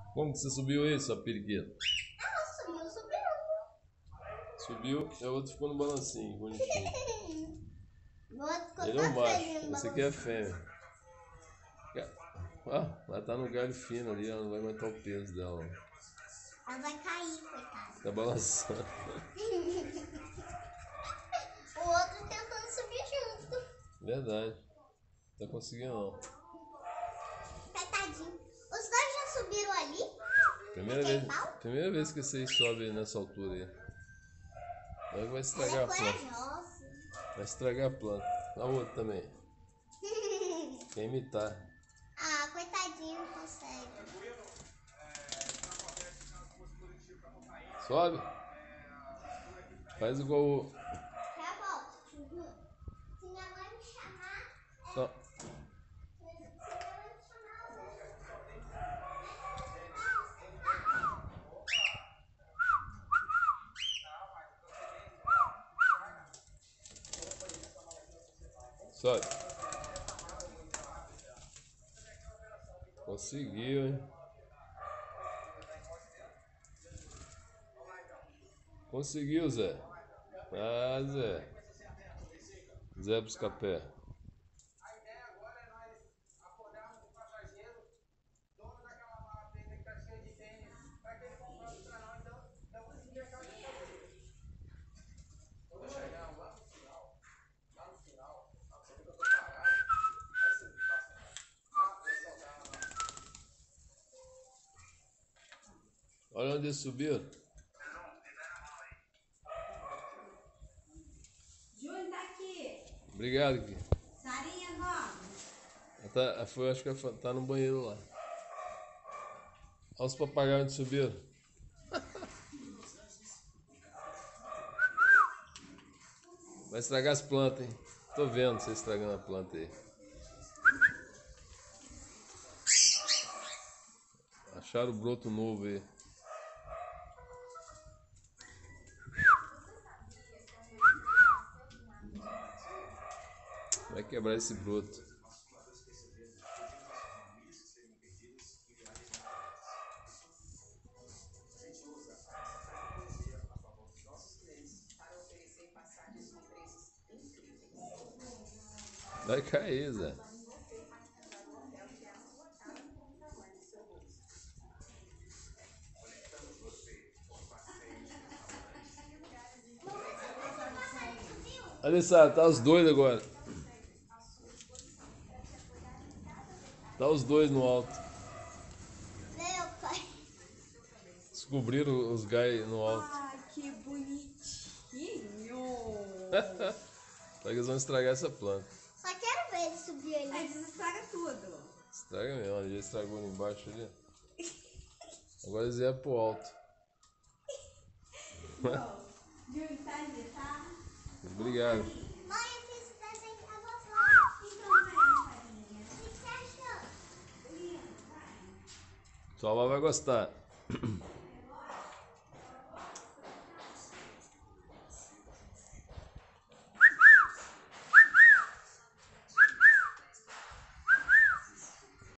Como que você subiu aí, sua periquita? Subiu. Subiu e a outra ficou no balancinho, bonitinho. O outro ficou Ele é um todo feliz macho, no esse aqui é balanço. fêmea. Ela tá no galho fino ali, ela não vai aguentar o peso dela. Ela vai cair, coitada. Tá balançando. O outro tentando subir junto. Verdade. Não tá conseguindo não. Coitadinho. Os dois já subiram ali? Primeira vez que vocês sobem nessa altura aí. Agora vai Ela estragar é a planta. corajosa. Vai estragar a planta. A outra também. Quer imitar. Ah, coitadinho, não consegue. Sobe. Faz igual o... Já volto. Se minha mãe me chamar... Só. Sobe. Conseguiu, hein? Conseguiu, Zé. Ah, Zé. Zé Buscapé. Olha onde eles subiram. Júnior tá aqui. Obrigado, Gui. Sarinha nova. Acho que ela tá no banheiro lá. Olha os papagaios onde subiram. Vai estragar as plantas, hein? Tô vendo você estragando a planta aí. Acharam o broto novo aí. Vai quebrar esse broto. Vai cair, Zé. Alessandro, tá os dois agora. Tá os dois no alto. Meu pai. Descobriram os gai no alto. Ai, que bonitinho. Será que eles vão estragar essa planta? Só quero ver ele subir ali. Aí desestraga tudo. Estraga mesmo, ele estragou ali embaixo ali. Agora eles iam pro alto. Júnior tá ali, tá? Obrigado. Mãe, eu fiz o desenho pra você. Então vai, Sarinha. O que você achou? Lindo, vai. Sua avó vai gostar.